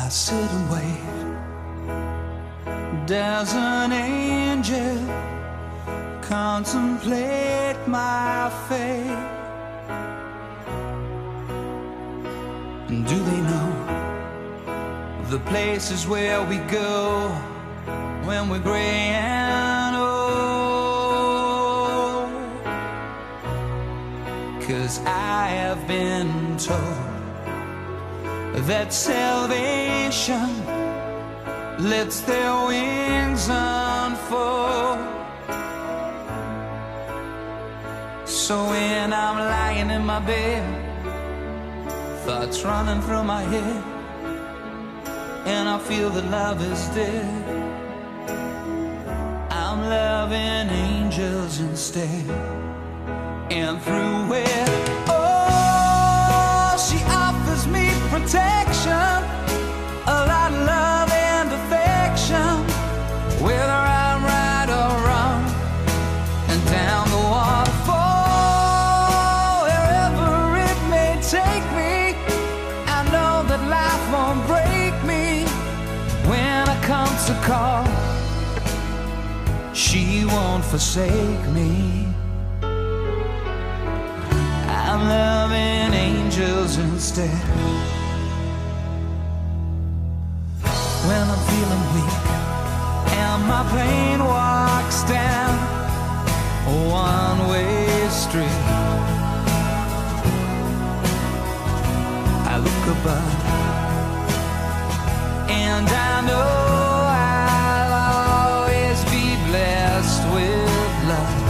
I sit and wait. Does an angel contemplate my fate? And do they know the places where we go when we're gray and old? 'Cause I have been told that salvation lets their wings unfold. So when I'm lying in my bed, thoughts running through my head, and I feel that love is dead, I'm loving angels instead. And through it, oh, she offers me protection, a lot of love and affection, whether I'm right or wrong, and down the waterfall, wherever it may take me, I know that life won't break me when I come to call. She won't forsake me. I'm loving angels instead. When I'm feeling weak and my pain walks down a one-way street, I look above and I know I'll always be blessed with love.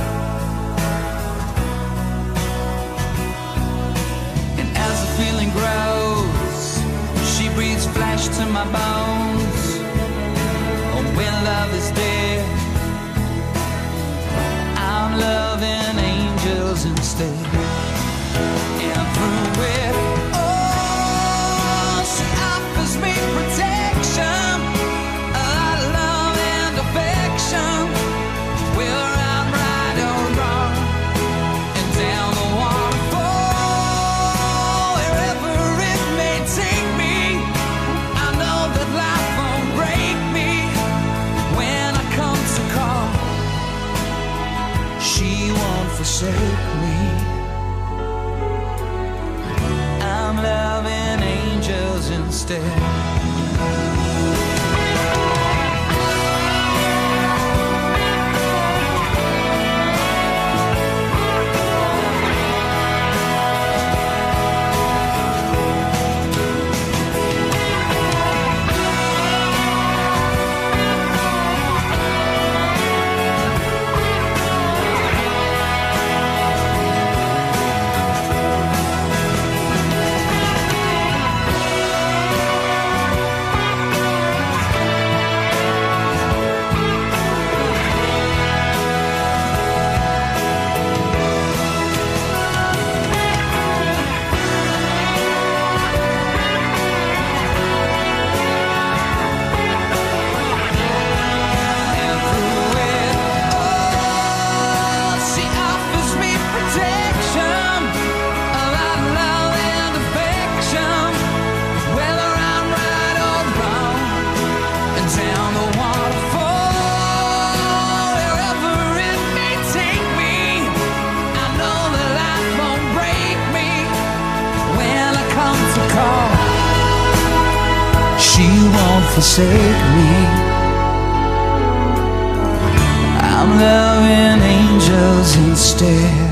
And as the feeling grows, she breathes flesh to my bones. Oh, when love is dead, I'm loving angels instead. And through it, oh, she offers me protection, a lot of love and affection, whether I'm right or wrong, and down the waterfall, wherever it may take me, I know that life won't break me when I come to call. She won't forsake me. I'm loving angels instead. She won't forsake me. I'm loving angels instead.